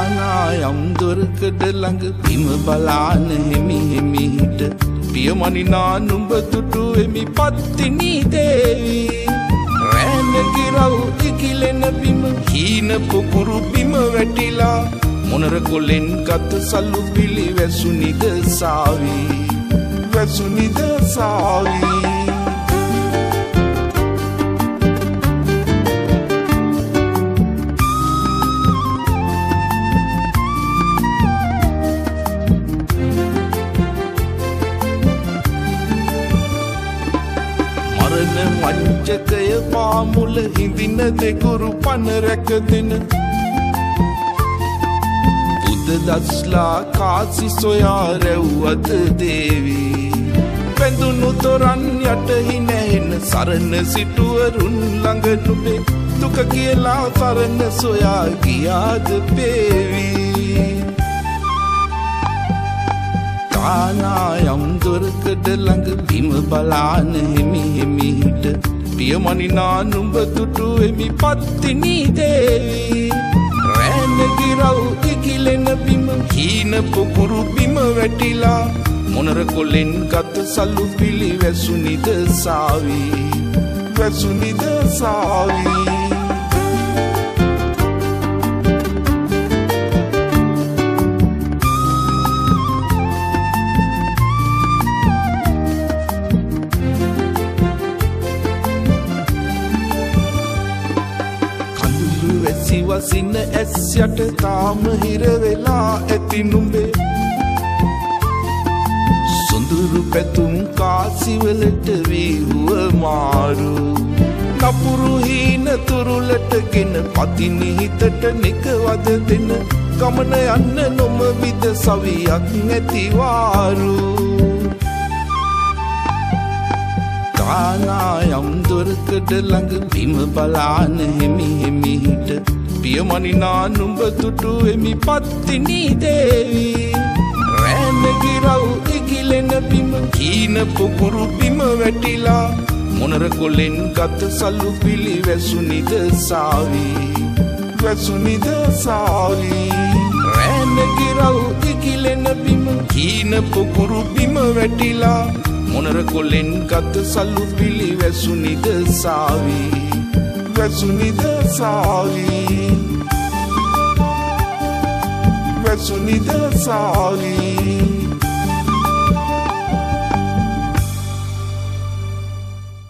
තානායම් දොරකඩ ළඟ බිම බලාන හිමි හිමිට පියමනිනා නුඹ තුටුවෙමි පත්තිනි දේවි රැඳගිරව් ඉකිලෙන බිම හීන පුපුරු බිම වැටිලා මොනර කොලෙන් ගත සල්ලු පිලි වැසුනිද සාවි වැසුනිද සාවි වංචකය පාමුල හිඳින දෙගුරු පන රැකදෙන බුද්ධ දස්ලා කාසි සොයා රැව්වද දේවි පැඳුණු තොරන් යටහි නැහෙන සරණ සිටුවරුන් ළඟ නුඹේ දුක කියලා සරණ සොයා ගියාද පේවි තානායම් දොරකඩ ළඟ බිම බලාන හිමි හිමිට පියමනිනා නුඹ තුටුවෙමි පත්තිනි දේවි රැඳගිරව් ඉකිලෙන බිම හීන පුපුරු බිම වැටිලා මොනර කොලෙන් ගත සල්ලු පිලි වැසුනිද සාවි වැසුනිද සාවි වසින ඇස් යට තාම හිර වෙලා ඇති නුඹේ සොඳුරු පැතුම් කාසිවලට වීහුව මාරු නපුරු හීන තුරුලටගෙන පතිනි හිතට නිකවද දෙන ගමන යන්න නොම විද සවියක් නැතිවාරු තානායම් දොරකඩ ළඟ බිම බලාන හිමි හිමිට පියමනිනා නුඹ තුටුවෙමි පත්තිනි දේවි රැඳගිරව් ඉකිලෙන බිම හීන පුපුරු බිම වැටිලා මොනර කොලෙන් ගත සල්ලු පිලි වැසුනිද සාවි වැසුනිද සාවි රැඳගිරව් ඉකිලෙන බිම හීන පුපුරු බිම වැටිලා මොනර කොලෙන් ගත සල්ලු පිලි වැසුනිද සාවි වැසුනිද සාවි වැසුනිද සාවි